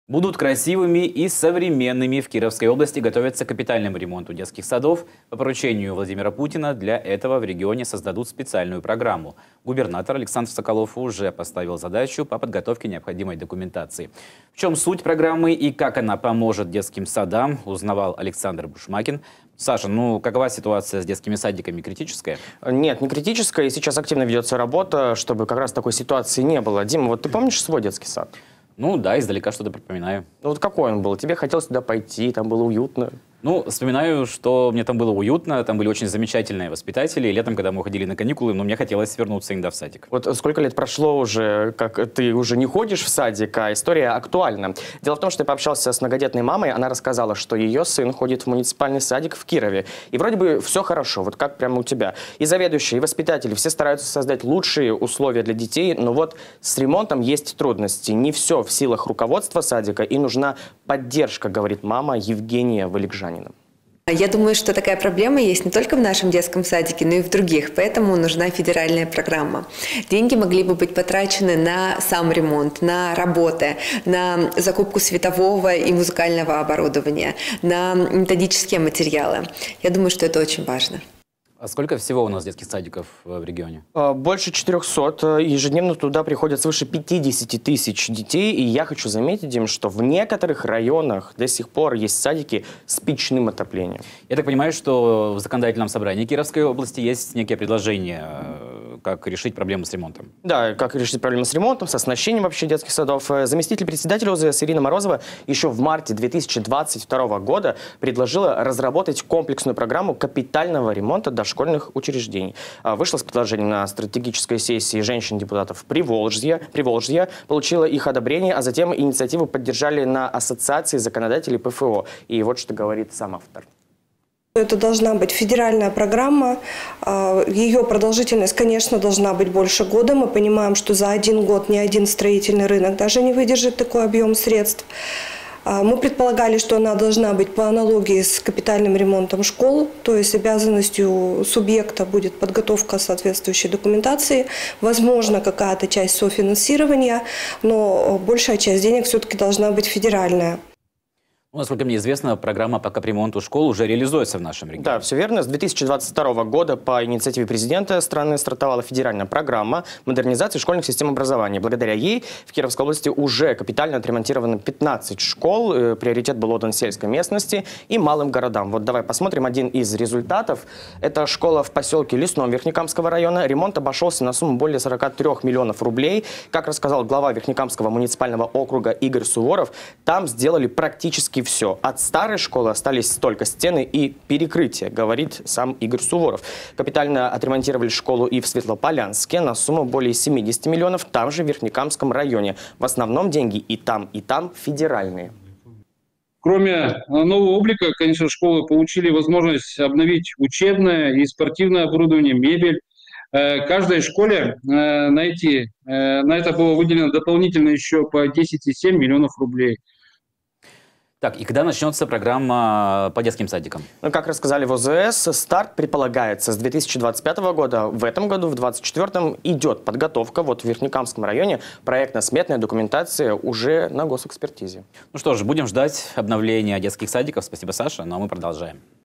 Будут красивыми и современными. В Кировской области готовятся к капитальному ремонту детских садов. По поручению Владимира Путина для этого в регионе создадут специальную программу. Губернатор Александр Соколов уже поставил задачу по подготовке необходимой документации. В чем суть программы и как она поможет детским садам, узнавал Александр Бушмакин. Саша, какова ситуация с детскими садиками? Критическая? Нет, не критическая. И сейчас активно ведется работа, чтобы как раз такой ситуации не было. Дима, вот ты помнишь свой детский сад? Да, издалека что-то припоминаю. Вот какой он был? Тебе хотелось туда пойти, там было уютно? Вспоминаю, что мне там было уютно, там были очень замечательные воспитатели. И летом, когда мы уходили на каникулы, мне хотелось вернуться иногда в садик. Вот сколько лет прошло уже, как ты уже не ходишь в садик, а история актуальна. Дело в том, что я пообщался с многодетной мамой, она рассказала, что ее сын ходит в муниципальный садик в Кирове. И вроде бы все хорошо, вот как прямо у тебя. И заведующие, и воспитатели, все стараются создать лучшие условия для детей, но вот с ремонтом есть трудности. Не все в силах руководства садика, и нужна поддержка, говорит мама Евгения Валикжанина. Я думаю, что такая проблема есть не только в нашем детском садике, но и в других, поэтому нужна федеральная программа. Деньги могли бы быть потрачены на сам ремонт, на работы, на закупку светового и музыкального оборудования, на методические материалы. Я думаю, что это очень важно. А сколько всего у нас детских садиков в регионе? Больше 400. Ежедневно туда приходят свыше 50 тысяч детей. И я хочу заметить, Дим, что в некоторых районах до сих пор есть садики с печным отоплением. Я так понимаю, что в законодательном собрании Кировской области есть некие предложения, как решить проблему с ремонтом. Да, как решить проблему с ремонтом, с оснащением вообще детских садов. Заместитель председателя ОЗС Ирина Морозова еще в марте 2022 года предложила разработать комплексную программу капитального ремонта дошкольных учреждений. Вышла с предложением на стратегической сессии женщин-депутатов Приволжья, получила их одобрение, а затем инициативу поддержали на ассоциации законодателей ПФО. И вот что говорит сам автор. Это должна быть федеральная программа. Ее продолжительность, конечно, должна быть больше года. Мы понимаем, что за один год ни один строительный рынок даже не выдержит такой объем средств. Мы предполагали, что она должна быть по аналогии с капитальным ремонтом школ, то есть обязанностью субъекта будет подготовка соответствующей документации, возможно, какая-то часть софинансирования, но большая часть денег все-таки должна быть федеральная. Насколько мне известно, программа по капремонту школ уже реализуется в нашем регионе. Да, все верно. С 2022 года по инициативе президента страны стартовала федеральная программа модернизации школьных систем образования. Благодаря ей в Кировской области уже капитально отремонтировано 15 школ. Приоритет был отдан сельской местности и малым городам. Вот давай посмотрим один из результатов. Это школа в поселке Лесном Верхнекамского района. Ремонт обошелся на сумму более 43 миллионов рублей. Как рассказал глава Верхнекамского муниципального округа Игорь Суворов, там сделали практически все. От старой школы остались только стены и перекрытия, говорит сам Игорь Суворов. Капитально отремонтировали школу и в Светлополянске на сумму более 70 миллионов, там же в Верхнекамском районе. В основном деньги и там федеральные. Кроме нового облика, конечно, школы получили возможность обновить учебное и спортивное оборудование, мебель. Каждой школе на это было выделено дополнительно еще по 10,7 миллионов рублей. Так, и когда начнется программа по детским садикам? Как рассказали в ОЗС, старт предполагается с 2025 года. В этом году, в 2024, идет подготовка. Вот в Верхнекамском районе проектно-сметная документация уже на госэкспертизе. Что ж, будем ждать обновления детских садиков. Спасибо, Саша. Ну а мы продолжаем.